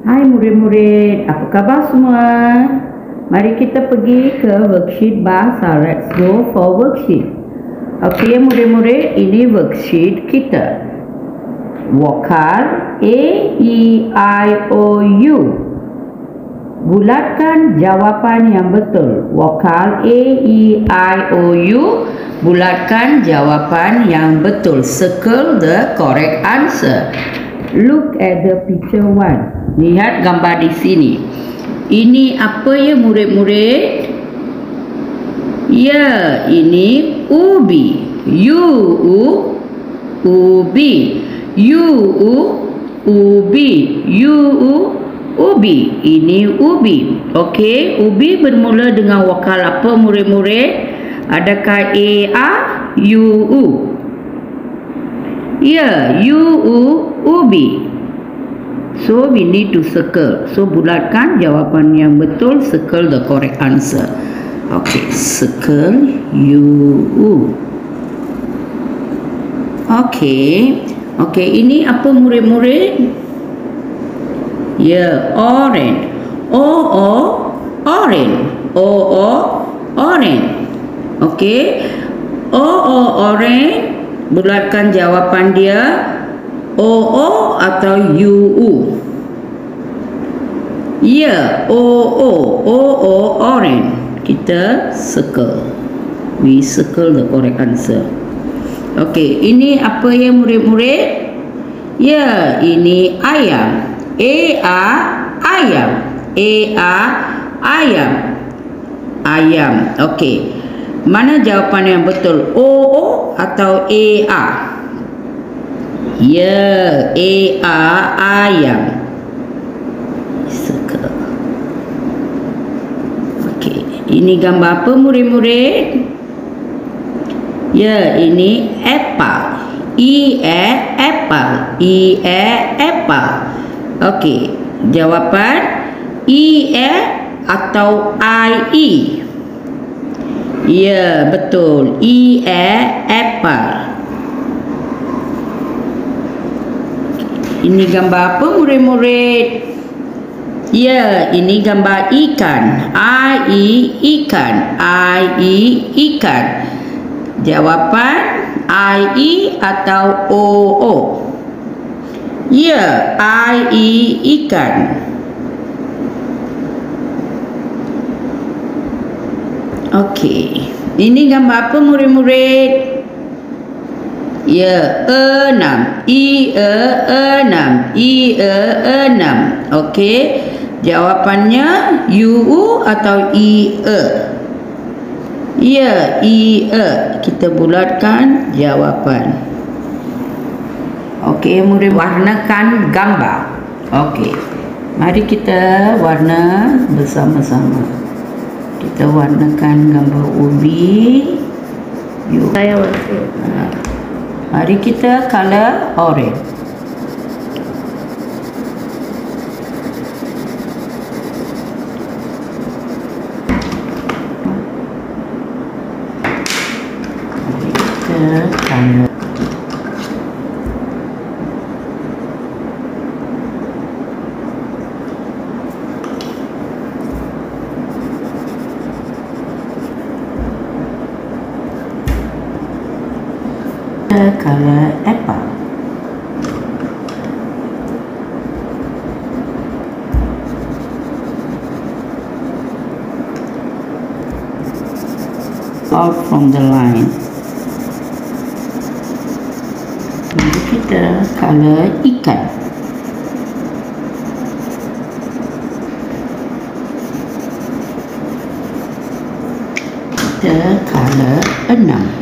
Hai murid-murid, apa khabar semua? Mari kita pergi ke worksheet bahasa. Let's go for worksheet. Okey murid-murid, ini worksheet kita. Vokal A, E, I, O, U. Bulatkan jawapan yang betul. Vokal A, E, I, O, U. Bulatkan jawapan yang betul. Circle the correct answer. Look at the picture 1. Lihat gambar di sini. Ini apa ya murid-murid? Ya, ini ubi. Ubi. Ubi. Ubi. Ini ubi. Okey, ubi bermula dengan vokal apa murid-murid? Adakah A, A, U? Ya, ubi. So we need to circle. So bulatkan jawapan yang betul. Circle the correct answer. Okay, circle U. Okay. Okay, ini apa murid-murid? Ya, orange. Orange. Orange. Okay. Orange. Bulatkan jawapan dia. O atau U. Ya, orange. Kita circle. We circle the correct answer. Okey, ini apa ya murid-murid? Ya, ini ayam. Ayam. Ayam. Okey. Mana jawapan yang betul? O atau A? Ya, ayam. Circle. Okey, ini gambar apa murid-murid? Ya, ini apple. Apple. Okey, jawapan atau I. Ya, betul. Apple. Ini gambar apa murid-murid? Ya, ini gambar ikan. Ikan. Jawapan I atau O? Ya, ikan. Okey. Ini gambar apa murid-murid? Ya, 6. enam. Okey. Jawapannya U atau I? Ya, kita bulatkan jawapan. Okey, murid warnakan gambar. Okey. Mari kita warna bersama-sama. Kita warnakan gambar ubi. Saya warna. Mari kita color orange. Mari kita color. Color apple. Out from the line. Jadi kita color ikan. Kita color 6.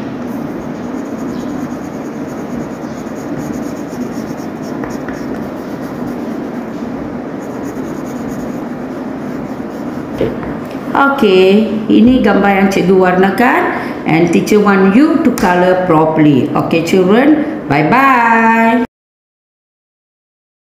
Okey, ini gambar yang cikgu warnakan and teacher want you to color properly. Okay children, bye bye.